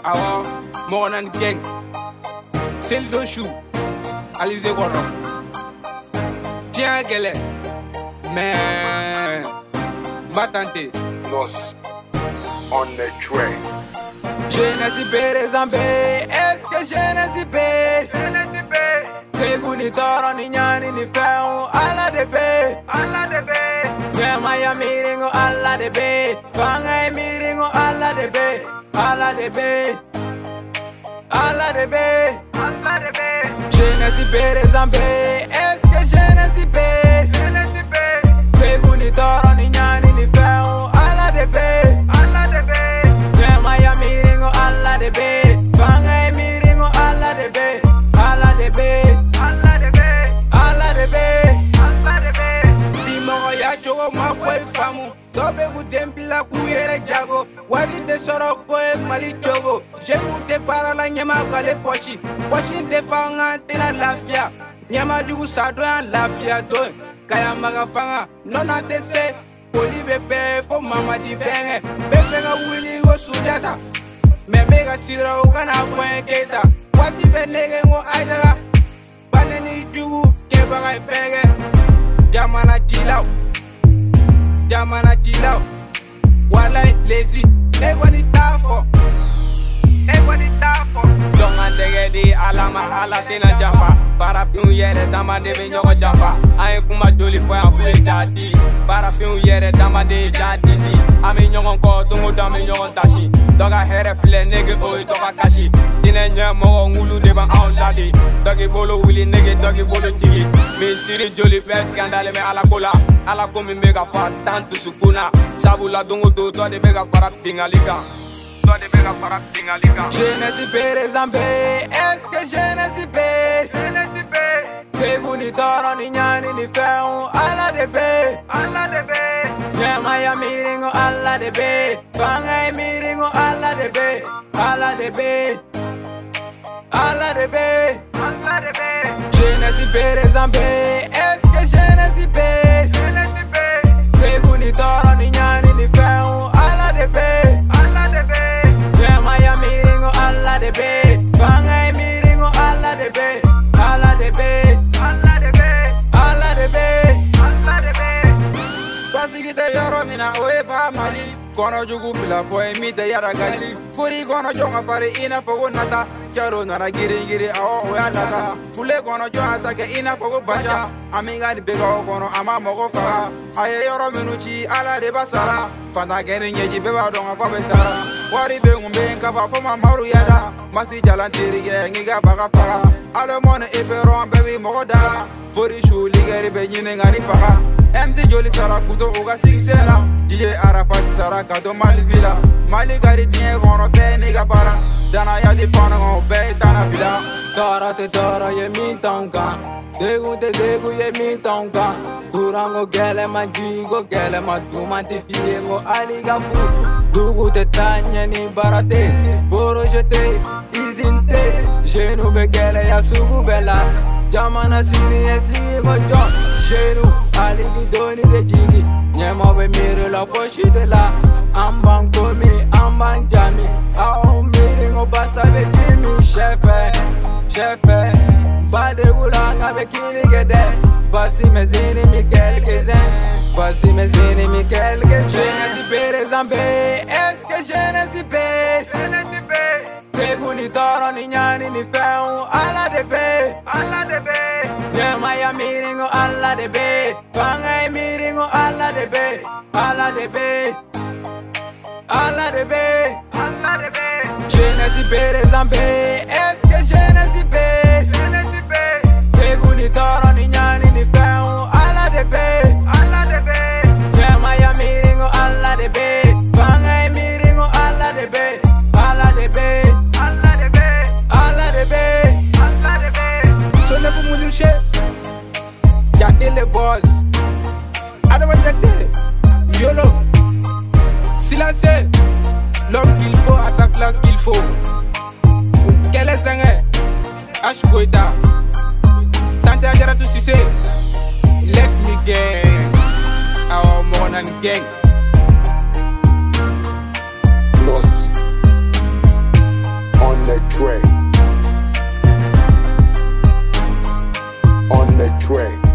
Awa, Mornan Gang, Sildo Chou, Alizé Goro. Tiens, Gele, mais Batante, Los on the train. Je ne suis pas les ambés, est-ce que je ne suis pas? Teguni toro ni nyani ni feu, ala de be, ala de be. Nyama ya miringo, ala de be. Banga miringo, ala de be, ala de be, ala de be, ala de be. Je ne suis pas les ambés, est-ce que je ne suis pas? Teguni toro ni nyani ni feu, ala de be, ala de be. Nyama ya miringo, ala de be. Banga miringo, ala de be, ala de be. Ma foi famu, dobe budempla kuyere jago. Wadi de soro koe mali jogo. Je mute para la nyama kale pochi. Pochi de fanga tena lafia. Nyama jugu sado en lafia do. Kaya maga fanga nona tese. Poli bebe fo mama di benge. Bebe ga wili go sujata. Meme ga sira ugana kwen keta. Wati benege ngo aidara. Baneni jugu keba ga benge. Jamana chilau. Jamana chilau, walai lazy, everybody tafo, everybody tafo. Donga degedi alama ala tina japa, para fiu yere dama de nyoko japa. Aye kuma joli fo ya fue jadi, para fiu yere dama de jadi si. Ami nyoko ko tungo dami nyoko tashi, doga here file nege oi toka kashi. Dine nyamo ngulu de bang out ladi, dogi bolo wili nege dogi bolo tigi. Mi siri joli pes skandale me ala kola. Ala komi mega fa tantu sukuna. Sabula dongo do de mega parak tingalika. De mega parak tingalika. Je ne suis pas les ambés, est-ce que je ne suis pas? Je ne suis pas. Teguni toro ni nyani ni feu, ala de be, ala de be. Nyama ya miringo, ala de be. Banga miringo, ala de be, ala de be, ala de be, ala de be. Je ne suis pas les ambés, est-ce que je ne suis pas? Teguni toro ni nyani ni feu, ala de be, ala de be. Nyama ya miringo, ala de be. Banga miringo, ala de be, ala de be, ala de be, ala de be, ala de be. Pasi kita yoro mina oe pa mali. Kono jugu fila boy mi de yara gali. Kuri kono jonga pare ina fogo nata. Jaro nara giri giri awo oya nata. Kule kono jonga take ina fogo bacha. Amiga di bega kono ama mogo fara. Aye yoro minuchi ala de basara. Fanta geni nyeji beba donga fa besara. Wari be ngumbe nkaba poma maru yada. Masi jalan tiri ge ngiga baga fara. Ale mone iberon baby mogo dala. Bori shu ligeri be nyine ngani faka. MC joli sara kuto uga sigsela. DJ Arafat sara kato mali vila. Mali gari dinye kono pe niga para. Dana ya di pano go be tana vila. Dara te dara ye min tonga. Degu te degu ye min tonga. Durango gele man digo gele man dumanti fiengo aliga fu. Dugu te tanya ni barate. Boro jete izinte. Jenu be gele ya sugu bela. Jamana sini esi go jo. Jenu aligi doni de jigi. Nyema be mire la pochi de la. Ambang komi ambang jami. Ao mire ngo basa be kimi chefe. Chefe. Bade ulanga be kini gede. Basi mezini mi quelques uns. Basi mezini mi quelques uns. Je ne suis pas les ambés. Est-ce que je ne suis pas? Je ne suis pas. Teguni toro ni nyani ni feu, ala de be, ala de be. Nyama ya miringo, ala de be. Banga miringo, ala de be, ala de be, ala de be, ala de be. Je ne suis pas les ambés. Est-ce que je ne suis pas? Je ne suis pas. Teguni toro ni nyani ni feu, ala de be, ala de be. Nyama ya miringo, ala de be. Banga miringo, ala de be, ala de be. Les boss, Adam Yolo, silencieux, l'homme qu'il faut à sa place qu'il faut. Quel est Sangé, H-Goïta, Tante Adjara tout succès, let me gang, our morning gang. Los tray. On the tray.